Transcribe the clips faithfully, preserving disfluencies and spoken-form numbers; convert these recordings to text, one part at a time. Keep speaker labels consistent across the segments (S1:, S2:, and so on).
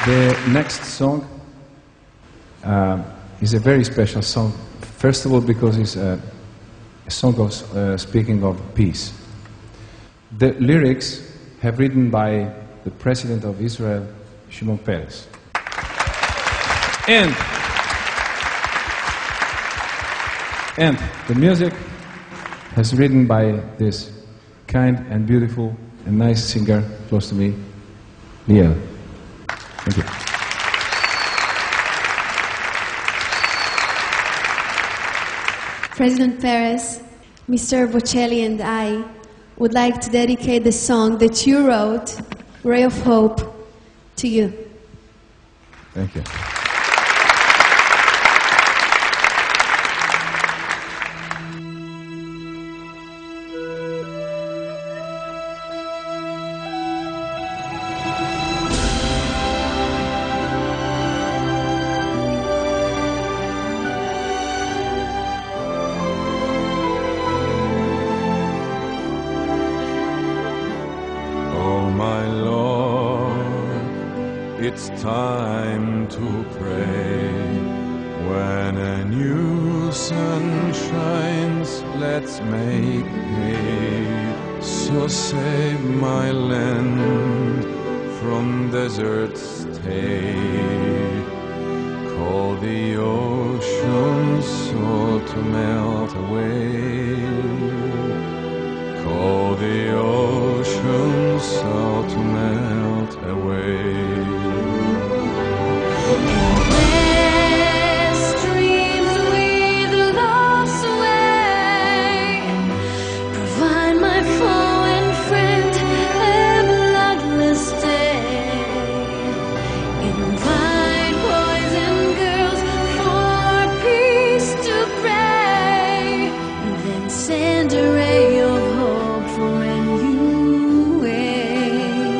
S1: The next song uh, is a very special song. First of all, because it's a, a song of uh, speaking of peace. The lyrics have written by the President of Israel, Shimon Peres. And, and the music has written by this kind and beautiful and nice singer close to me, Liel. Thank you.
S2: President Peres, Mister Bocelli and I would like to dedicate the song that you wrote, Ray of Hope, to you.
S1: Thank you.
S3: My Lord, it's time to pray. When a new sun shines, let's make hay. So save my land from desert stay. Call the ocean so to melt away. Call the ocean so to melt away.
S4: Where streams with love's way, provide my foe and friend a bloodless day. Invite boys and girls for peace to pray, then send a ray of hope for a new way.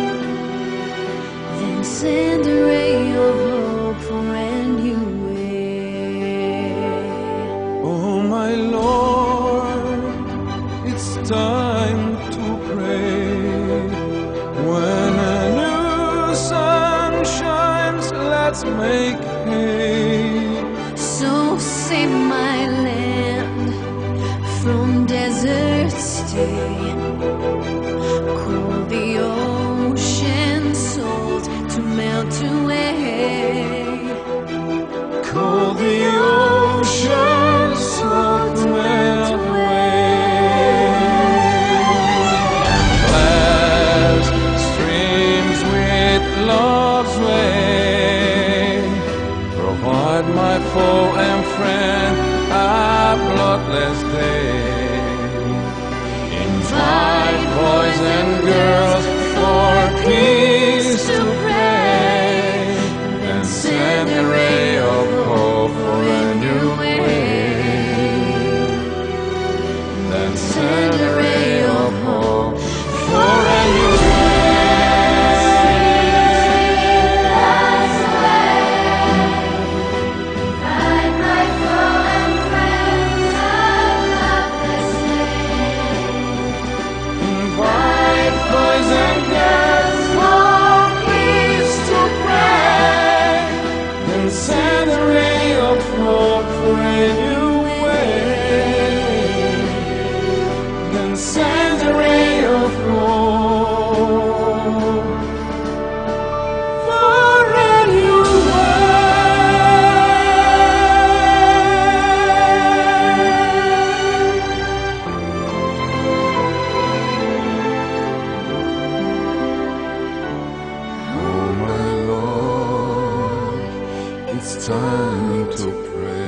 S4: Then send a ray of hope for a new way.
S3: Oh my Lord, it's time to pray. When a new sun shines, let's make hay.
S4: So save my land from desert stay. Cool the ocean salt to melt away.
S3: Call the ocean salt to melt away. And bless streams with love's way. Provide my foe and friend a bloodless day. Invite boys and girls for peace to pray. Then send a ray of hope for a new way. Then send a ray of hope for a new way. Invite boys and girls for peace to pray. Then send a ray of hope for a new way. Then send a ray of hope for a new Oh my Lord, it's time to pray.